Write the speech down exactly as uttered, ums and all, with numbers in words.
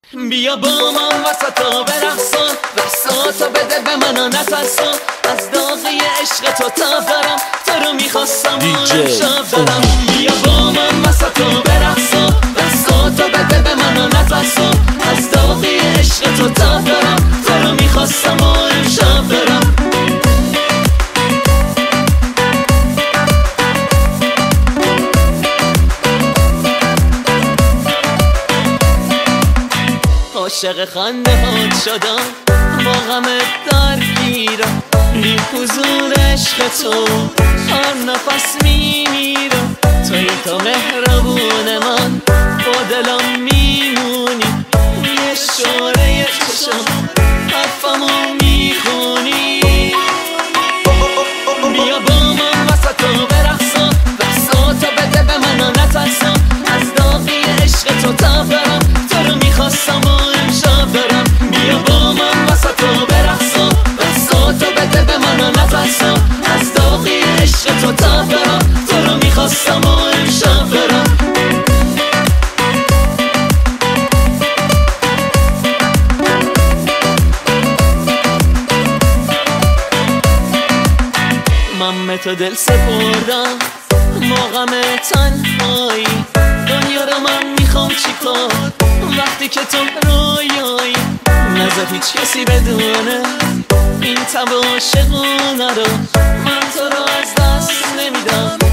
بیا با من وسطا برقصا، رقصاتو بده به من و نترسا، از داغی عشق تو تب دارم، تو رو میخواستم و امشب دارم. بیا با من وسطا برقصا، رقصاتو بده به من و نترسا، از داغی عشق تو تب دارم، تو رو میخواستم و امشب دارم. عاشق خنده هات شدم، با غم درگیرم، بی حضور عشق تو هر نفس میمیرم. توی تو مهربون من، با دلم میمونی، یه شوره چشم حرفمو میخونی. بیا با من وسطا برقصا، رقصاتو بده به من و نترسا، از داغی عشق تو تب دارم، تو رو میخواستم و امشب دارم. بیا با من وسطا برقصا، رقصاتو بده به من و نترسا، از داغی عشق تو تب دارم، تو رو میخواستم و امشب دارم. من به تو دل سپردم، با غم تنهایی، دنیا رو من میخوام چیکار وقتی که تو رویایی. نذار هیچ کسی بدونه این تب عاشقونه رو، من تو رو از دست نمیدم.